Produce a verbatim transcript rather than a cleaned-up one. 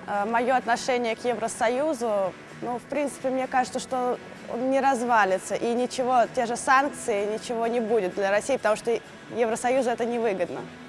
Мое отношение к Евросоюзу, ну, в принципе, мне кажется, что он не развалится, и ничего, те же санкции, ничего не будет для России, потому что Евросоюзу это невыгодно.